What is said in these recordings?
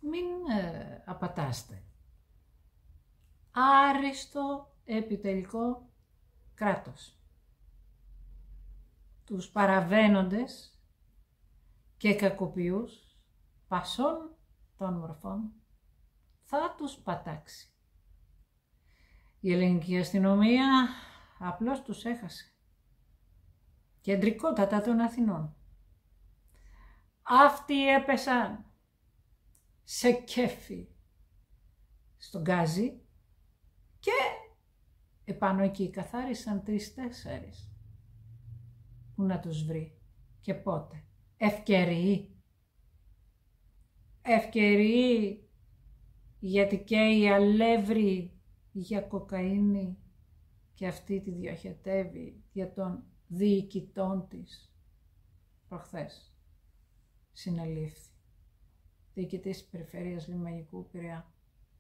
μην απατάστε. Άριστο επιτελικό κράτος. Τους παραβαίνοντες και κακοποιούς πασών των μορφών θα τους πατάξει. Η ελληνική αστυνομία απλώς τους έχασε. Κεντρικότατα των Αθηνών. Αυτοί έπεσαν σε κέφι στον Γκάζι και επάνω εκεί καθάρισαν 3-4. Πού να τους βρει και πότε. Ευκαιροί. Ευκαιροί γιατί και η αλεύρι για κοκαίνη και αυτή τη διοχετεύει για τον διοικητών της. Προχθές συνελήφθη. Διοικητής της Περιφέρειας Λιμανικού Πειραιά.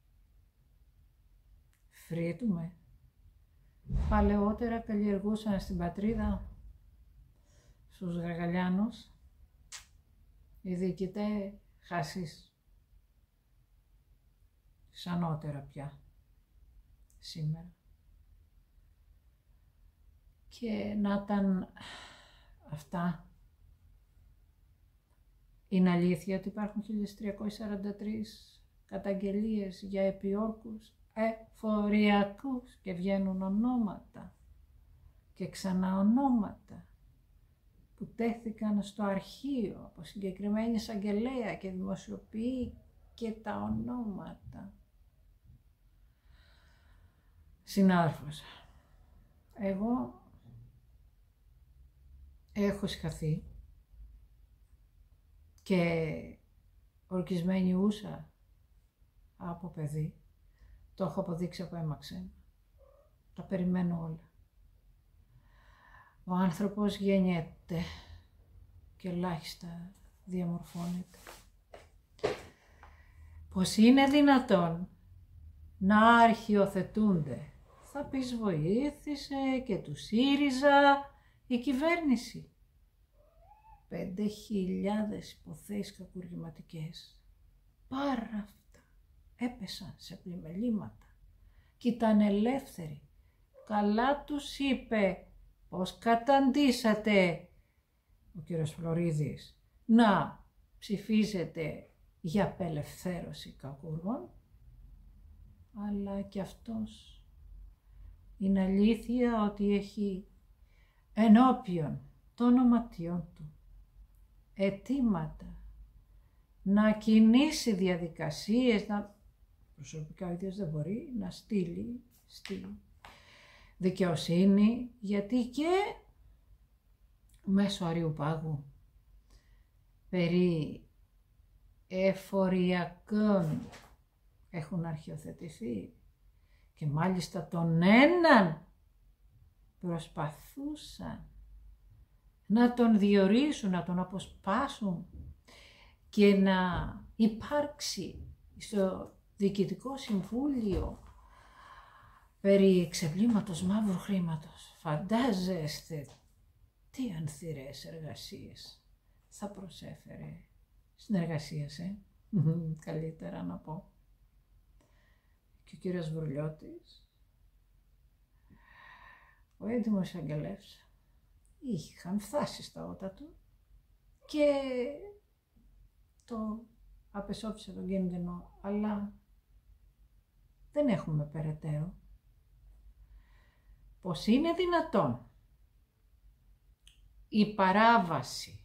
Φρύτουμε. Παλαιότερα καλλιεργούσαν στην πατρίδα στους Γαργαλιάνους οι διοικητές χασίς. Σανότερα πια σήμερα. Και να ήταν αυτά. Είναι αλήθεια ότι υπάρχουν 1343 καταγγελίες για επιόρκους εφοριακούς και βγαίνουν ονόματα και ξανά ονόματα που τέθηκαν στο αρχείο από συγκεκριμένη εισαγγελέα και δημοσιοποιεί και τα ονόματα. Συνάδελφος, εγώ έχω σχαθεί και ορκισμένη ούσα από παιδί. Το έχω αποδείξει από έμαξε. Τα περιμένω όλα. Ο άνθρωπος γεννιέται και ελάχιστα διαμορφώνεται. Πως είναι δυνατόν να αρχιοθετούνται. Θα πεις βοήθησε και του ΣΥΡΙΖΑ η κυβέρνηση. 5.000 υποθέσεις κακουργηματικές. Πάρα αυτά. Έπεσαν σε πλημελήματα και ήταν ελεύθεροι. Καλά τους είπε πως καταντήσατε, ο κύριος Φλωρίδης, να ψηφίζετε για απελευθέρωση κακουργών, αλλά και αυτός είναι αλήθεια ότι έχει ενώπιον των οματιών του αιτήματα να κινήσει διαδικασίες, προσωπικά ο ίδιος δεν μπορεί να στείλει στη δικαιοσύνη, γιατί και μέσω Αριουπάγου περί εφοριακών έχουν αρχιοθετηθεί και μάλιστα τον έναν προσπαθούσαν να τον διορίσουν, να τον αποσπάσουν και να υπάρξει στο Διοικητικό Συμβούλιο περί εξεβλήματος μαύρου χρήματος. Φαντάζεστε τι ανθυρές εργασίες θα προσέφερε συνεργασίες, καλύτερα να πω. Και ο κύριος Βρουλιώτης, ο έντιμος εισαγγελεύς, είχαν φτάσει στα ότα του και το απεσώπησε τον κίνδυνο, αλλά δεν έχουμε περαιτέρω. Πως είναι δυνατόν η παράβαση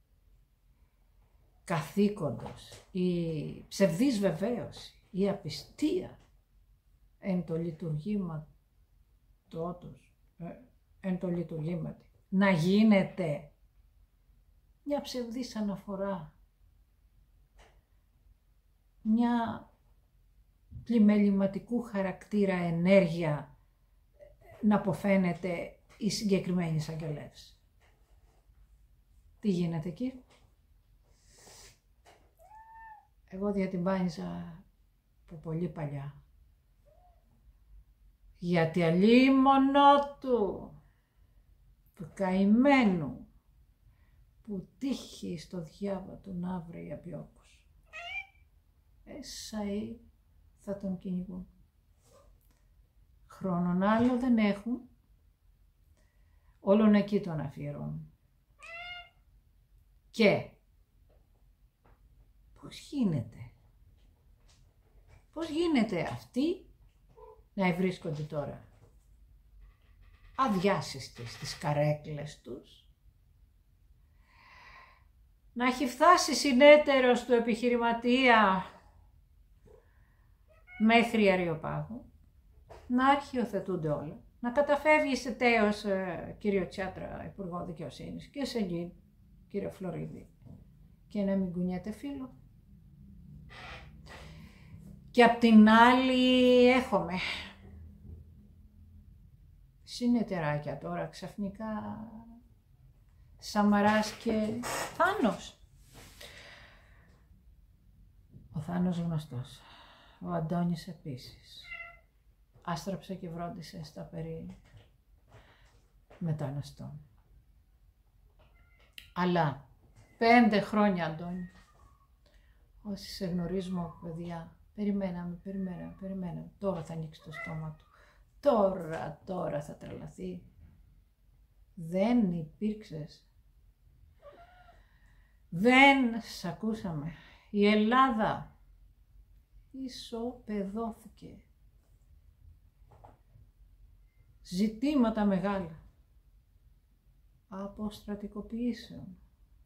καθήκοντος, η ψευδής βεβαίωση, η απιστία εν το λειτουργήματι να γίνεται μια ψευδής αναφορά, μια πλημεληματικού χαρακτήρα ενέργεια να αποφαίνεται η συγκεκριμένη εισαγγελεύση. Τι γίνεται εκεί? Εγώ διατυμπάνιζα από πολύ παλιά. Γιατί αλίμονο του καημένου που τύχει στο διάβα του να βρει απιόκους. εσαί θα τον κυνηγούν. Χρόνον άλλο δεν έχουν, όλον εκεί τον αφιερώνουν. Και πώς γίνεται αυτοί να βρίσκονται τώρα αδιάσυστοι στις καρέκλες τους, να έχει φτάσει συνέτερος του επιχειρηματία μέχρι Αριοπάγου, να αρχιοθετούνται όλα, να καταφεύγει σε τέος κύριο Τσιάτρα, Υπουργό Δικαιοσύνης, και σε εκεί κύριο Φλωρίδη, και να μην κουνιέται φίλο. Και απ' την άλλη έχουμε συνεταιράκια τώρα ξαφνικά, Σαμαράς και Θάνος. Ο Θάνος γνωστός, ο Αντώνης επίσης. Άστραψε και βρόντισε στα περί μεταναστών. Αλλά 5 χρόνια, Αντώνη, όσοι σε γνωρίζουμε παιδιά, περιμέναμε, τώρα θα ανοίξει το στόμα του, τώρα θα τρελαθεί. Δεν υπήρξες, δεν σ' ακούσαμε. Η Ελλάδα ισοπεδώθηκε. Ζητήματα μεγάλα, αποστρατικοποιήσεων,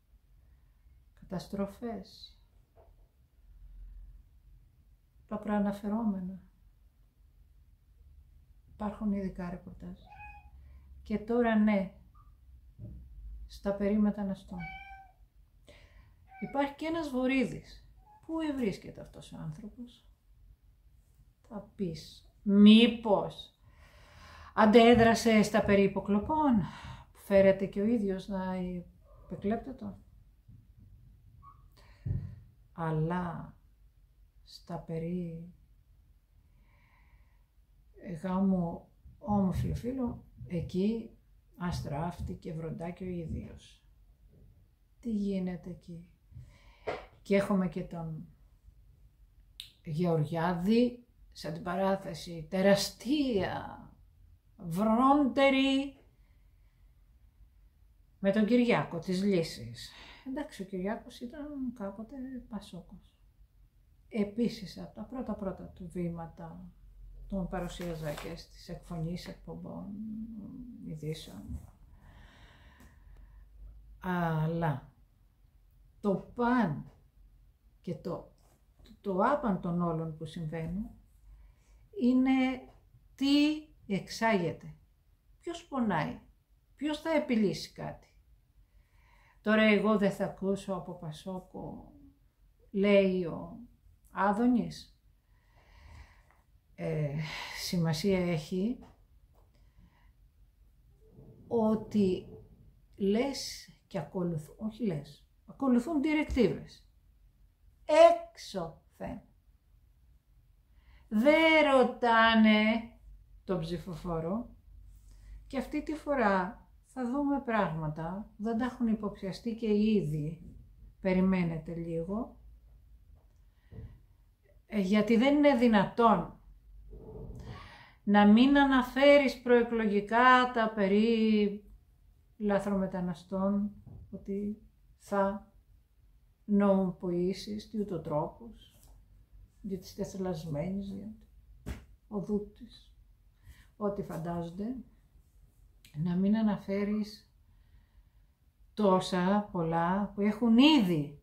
καταστροφές, τα προαναφερόμενα. Υπάρχουν ειδικά ρεπορτάζ. Και τώρα ναι, στα περί μεταναστών. Υπάρχει και ένας Βορίδης. Πού βρίσκεται αυτός ο άνθρωπος? Θα πεις, μήπως αντέδρασε στα περί υποκλοπών, που φέρεται και ο ίδιος να επεκλέπτετο. Αλλά στα περί γάμου όμορφου φίλου, εκεί αστράφτη και βροντάκι ο ίδιος. Τι γίνεται εκεί? Και έχουμε και τον Γεωργιάδη, σε την παράθεση, τεραστία, βρόντερη, με τον Κυριάκο της Λύσης. Εντάξει, ο Κυριάκος ήταν κάποτε Πασόκος. Επίσης, από τα πρώτα του βήματα τον παρουσίαζα και στις εκφωνήσεις εκπομπών, ειδήσεων. Αλλά το παν και το άπαν των όλων που συμβαίνουν είναι τι εξάγεται, ποιος πονάει, ποιος θα επιλύσει κάτι. Τώρα εγώ δεν θα ακούσω από Πασόκο, λέει ο Άδωνης. Σημασία έχει ότι λες και ακολουθούν, όχι λες, ακολουθούν διρεκτίβες. Έξωθεν. Δεν ρωτάνε τον ψηφοφόρο και αυτή τη φορά θα δούμε πράγματα, δεν τα έχουν υποψιαστεί και ήδη. Περιμένετε λίγο, γιατί δεν είναι δυνατόν να μην αναφέρεις προεκλογικά τα περί λαθρομεταναστών, ότι θα νομοποιήσεις τι ούτω τρόπους για τις τεθελασμένες, για οδού της, ό,τι φαντάζονται, να μην αναφέρεις τόσα πολλά που έχουν ήδη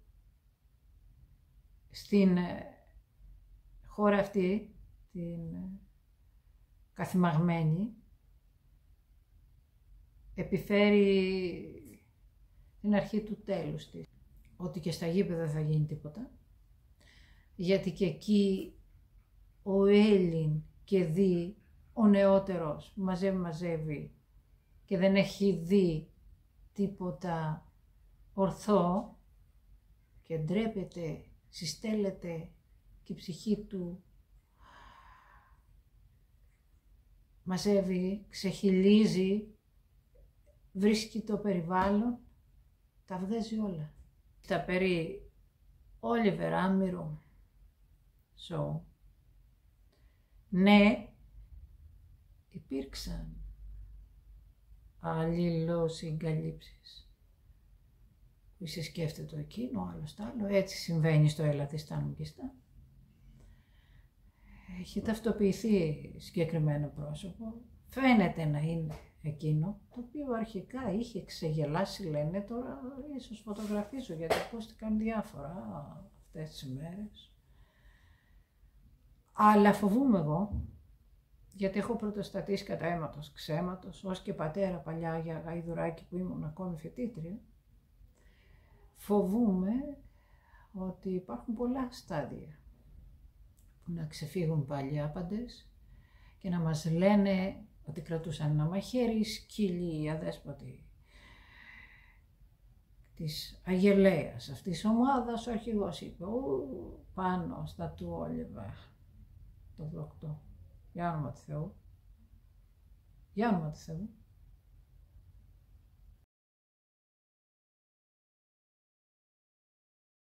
στην χώρα αυτή, την καθημαγμένη, επιφέρει την αρχή του τέλους της. Ότι και στα γήπεδα δεν θα γίνει τίποτα, γιατί και εκεί ο Έλλην και δει, ο νεότερος μαζεύει και δεν έχει δει τίποτα ορθό και ντρέπεται, συστέλλεται και η ψυχή του μαζεύει, ξεχυλίζει, βρίσκει το περιβάλλον, τα βγάζει όλα. Τα περί Όλιβερ Άμυρου, show. Ναι, υπήρξαν αλληλοσυγκαλύψεις. Είσαι σκέφτεται το εκείνο, ο άλλος το άλλο, έτσι συμβαίνει στο Ελατιστάν Μουκιστάν. Έχει ταυτοποιηθεί συγκεκριμένο πρόσωπο, φαίνεται να είναι εκείνο, το οποίο αρχικά είχε ξεγελάσει, λένε, τώρα ίσως φωτογραφίζω γιατί ακούστηκαν διάφορα αυτές τις ημέρες. Αλλά φοβούμαι εγώ, γιατί έχω πρωτοστατήσει κατά αίματος ξέματος, ως και πατέρα παλιά για γαϊδουράκι που ήμουν ακόμη φοιτήτρια, φοβούμαι ότι υπάρχουν πολλά στάδια που να ξεφύγουν πάλι άπαντες και να μας λένε ότι κρατούσαν ένα μαχαίρι, σκύλοι, οι αδέσποτοι της Αγελαίας, αυτής της ομάδας, ο αρχηγός είπε, πάνω στα του Όλιβα, το 8. Για όνομα του Θεού. Για όνομα του Θεού.